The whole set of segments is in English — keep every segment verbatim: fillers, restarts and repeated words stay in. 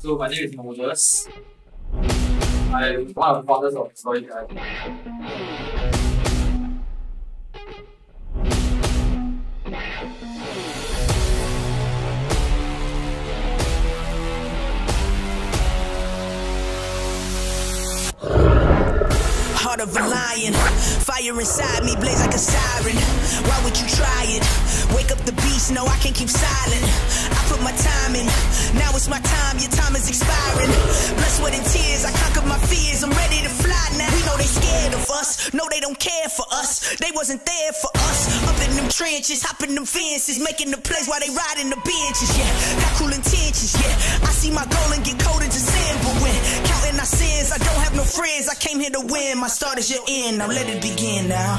So my name is Moses. I'm one of the founders of Storytelling. Heart of a lion, fire inside me blaze like a siren. Why would you try it? Wake up the beast, no I can't keep silent. I put my time in, now it's my time, your time is expiring. Blood, sweat and tears, I conquered my fears, I'm ready to fly now. We know they scared of us, no they don't care for us. They wasn't there for us, up in them trenches, hopping them fences, making the plays while they riding the benches. Yeah, got cool intentions, yeah. I see my goal and get cold as sand, but when counting our sins, I don't have no friends. I came here to win, my start is your end, now let it begin now.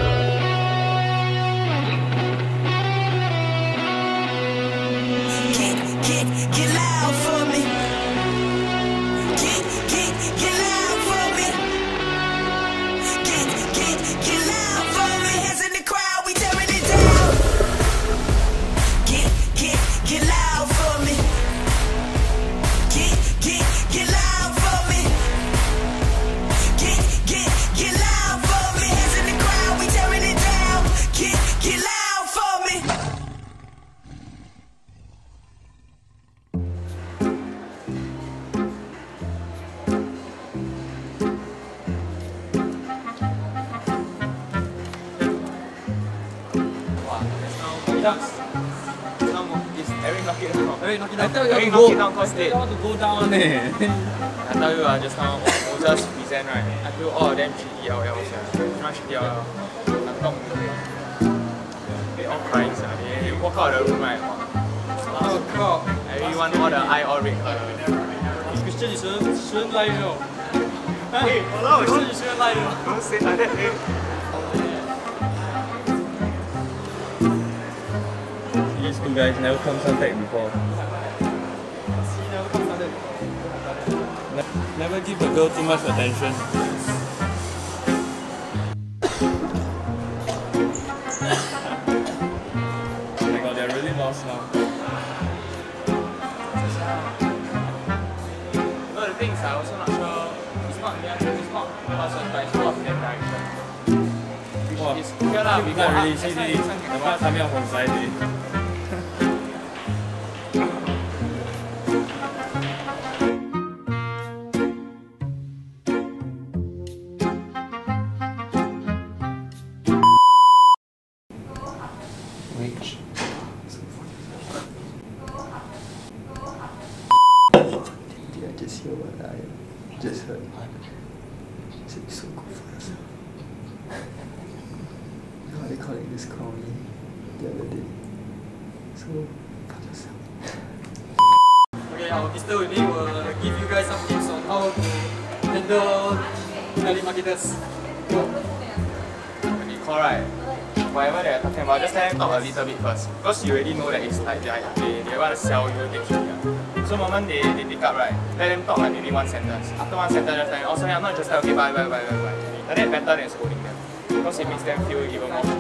Get, get, get loud for me. Get, get, get loud for me. Get, get, get loud for me. Hands in the crowd, we tearing it down. Get, get, get loud for me. Get, get, get loud for me. Get, get, get loud for me. Hands in the crowd, we tearing it down. Get, get loud for me. Eric knock it down. Eric, knock it I down. tell you, Eric, knock knock it down cause they. I want to go down. Eh. I tell you, uh, just now, Moses present, right? I feel all of them shitty L L, not shitty L L. I'm not they all crying, sir. They, they walk out of the room, right? Oh God. Everyone, all the eye all red color. Christian, you shouldn't, shouldn't lie, you know. Hey, hello, Christian, you shouldn't lie, you know. don't say like that, hey. These two guys never come Suntec before. See, never come Suntec. Ne never give the girl too much attention. Oh my god, they're really lost now. No, the thing is, I'm also not sure. It's not near, it's not person, but it's more of them direction. Wow, It's okay lah, we not got really up. C That's why D. this one The can one coming out from side D. Which? Did I just hear what I just heard? It's so good for us. You know what they call it this crony the other day. So, fuck yourself. Okay, our Mister Weiming will give you guys some tips on how to handle telemarketers. When you call, right, whatever they're talking about, just let them talk a little bit first. Because you already know that it's like they, they, they want to sell you things. So the moment they, they pick up, right, let them talk like maybe one sentence. After one sentence, just tell them, oh sorry, I'm not interested, okay, bye, bye, bye, bye, bye. Like that better than scolding them. Because it makes them feel even more.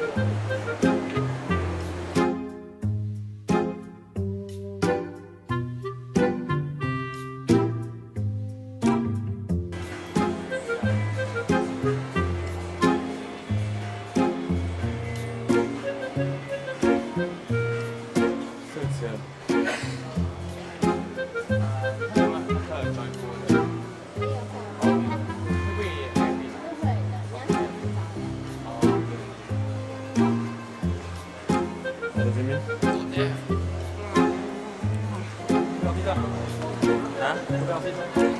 What does it mean? Huh?